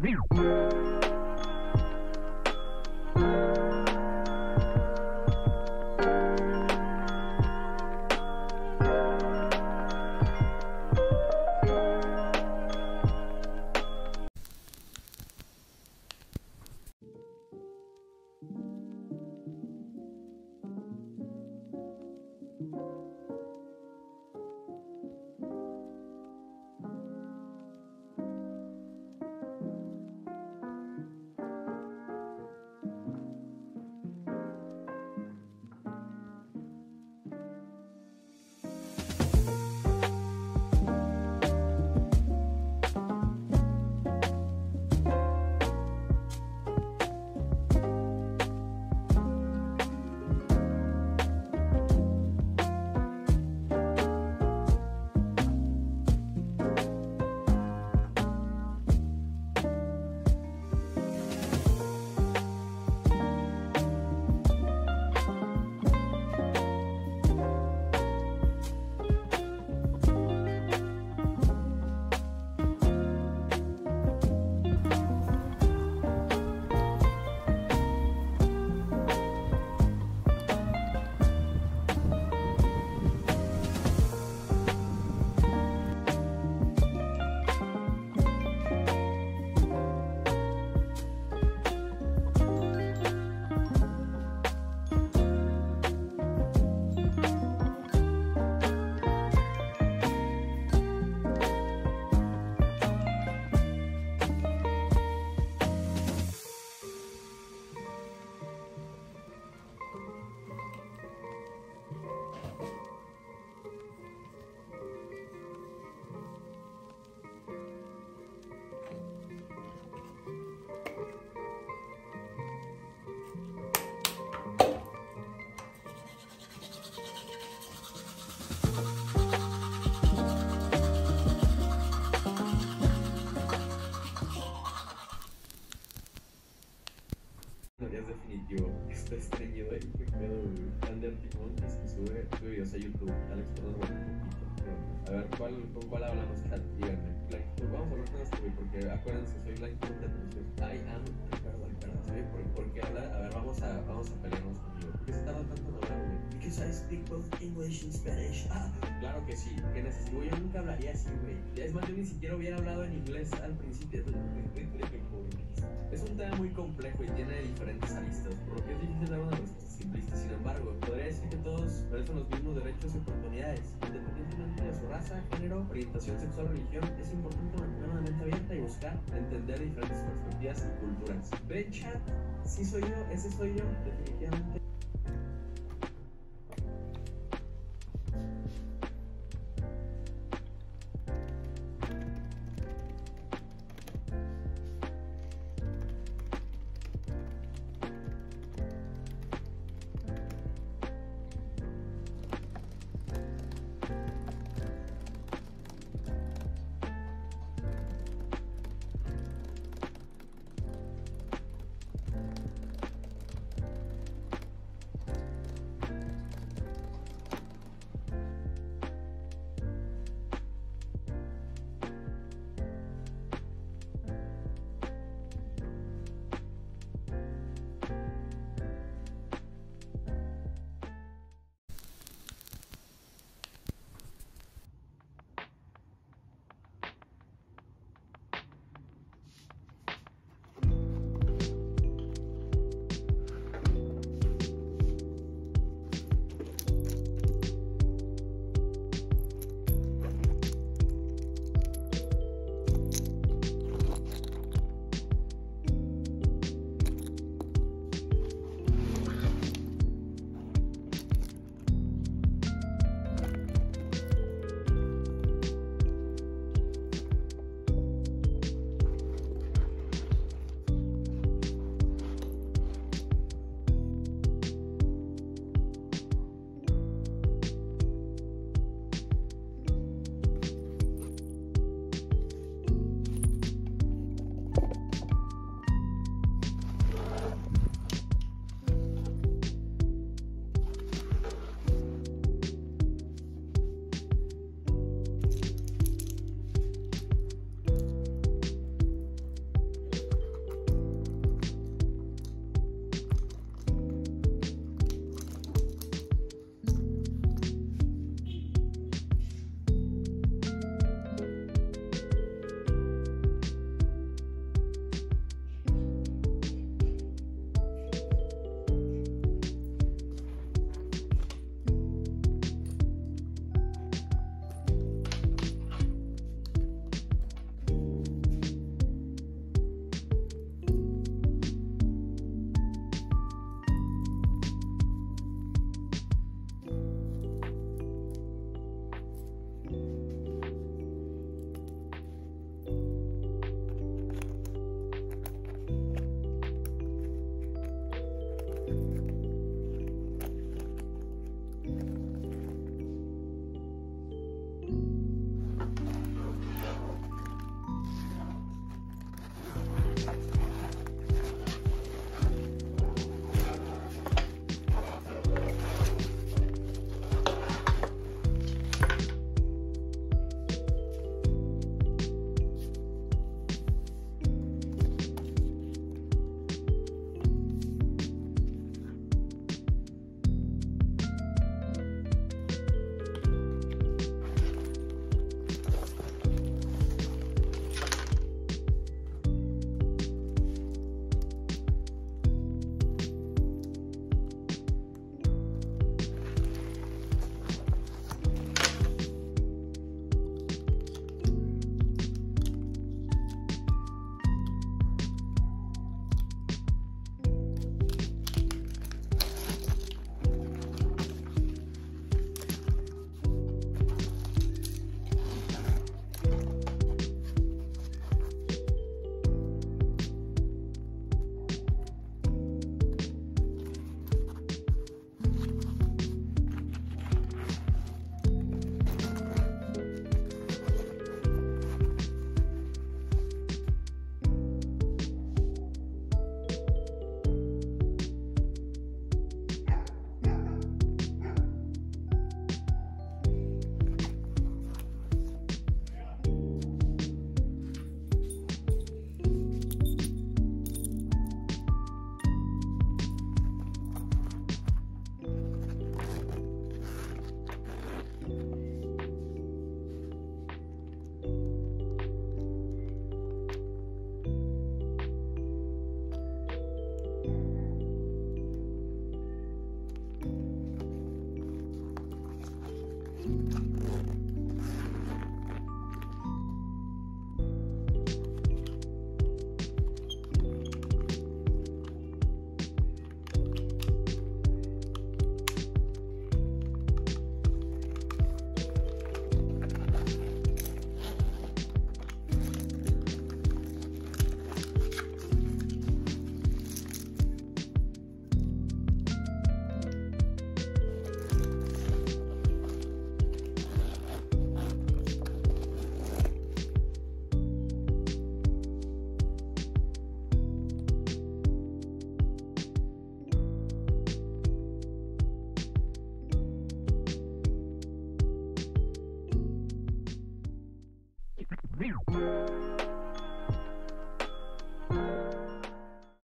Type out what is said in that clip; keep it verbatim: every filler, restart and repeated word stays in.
Es definitivo, está estreñido y qué pedo, güey. Ander Timón es que sube, sube videos a YouTube. Alex, perdón, bueno, un poquito. A ver, ¿cuál, ¿con cuál hablamos, chat? Díganme. Like, pues vamos a hablar con esto, güey, porque acuérdense, soy like de atención. I am Ricardo Alcaraz, güey, ¿por, ¿por qué hablar? A ver, vamos a, vamos a pelearnos conmigo. ¿Por qué se tarda tanto en hablar, güey? Because I speak both English and Spanish. Ah, claro que sí, que necesito. Yo nunca hablaría así, güey. Es más, yo ni siquiera hubiera hablado en inglés al principio. Es un tema muy complejo y tiene diferentes aristas, por lo que es difícil dar una respuesta simplista. Sin embargo, podría decir que todos merecen los mismos derechos y oportunidades, independientemente de su raza, género, orientación sexual o religión. Es importante mantener una mente abierta y buscar entender diferentes perspectivas y culturas. ¿Ven, chat? Sí soy yo, ese soy yo, definitivamente.